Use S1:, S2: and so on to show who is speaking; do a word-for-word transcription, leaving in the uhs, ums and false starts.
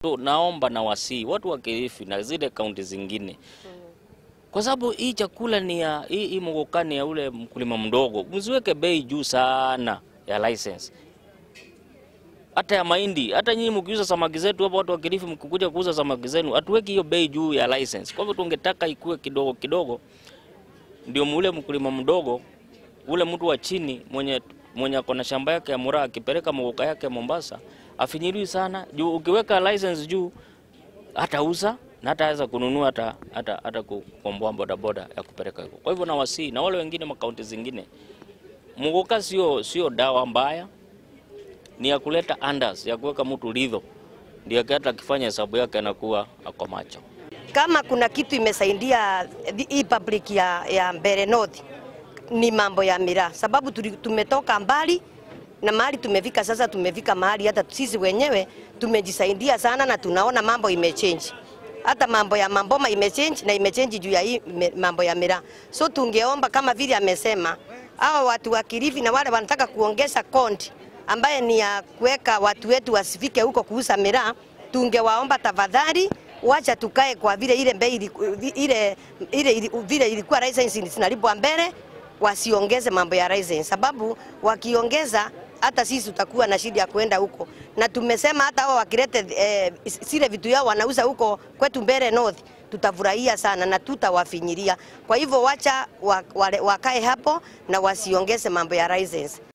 S1: tu naomba na wasii watu wa Kilifi na zile kaunti zingine, kwa sababu hii chakula ni ya hii, hii mgokani ya ule mkulima mdogo, msiweke bei juu sana ya license. Hata ya mahindi, hata nyinyi mkiuza samaki zetu hapo, watu wa Kilifi mkikuja kuuza samaki zenu, hatuweki hiyo bei juu ya license. Kwa hivyo tungetaka ikue kidogo kidogo, ndio mule mkulima mdogo, ule mtu wa chini mwenye mwenye akona shamba yake ya Miraa akipeleka mgoka yake Mombasa, afinyiliwi sana juu. Ukiweka license juu hata uza na hata aweza kununua hata hata hata kukomboa boda boda ya kupeleka huko. Kwa hivyo na wasii na wale wengine makaunti zingine, mgoka sio sio dawa mbaya, ni ya kuleta andas, ya kuweka mtu lidho, ndio hata akifanya hesabu yake anakuwa ako macho.
S2: Kama kuna kitu imesaidia hii public ya ya Mbeere North ni mambo ya Miraa, sababu tumetoka mbali na mahali tumefika sasa, tumefika mahali hata sisi wenyewe tumejisaidia sana na tunaona mambo imechange. Hata mambo ya mamboma imechange na imechange juu ya hii mambo ya Miraa. So tungeomba kama vile amesema, hao watu wa Kilifi na wale wanataka kuongeza konti ambaye ni ya kuweka watu wetu wasifike huko kuuza Miraa, tungewaomba tafadhali wacha tukae kwa vile ile bei ile ile vile ilikuwa license zinalipwa mbele, wasiongeze mambo ya license, sababu wakiongeza hata sisi tutakuwa na shida ya kwenda huko. Na tumesema hata hao wakilete eh, sile vitu yao wanauza huko kwetu Mbeere North, tutafurahia sana na tutawafinyilia. Kwa hivyo wacha wakae hapo na wasiongeze mambo ya license.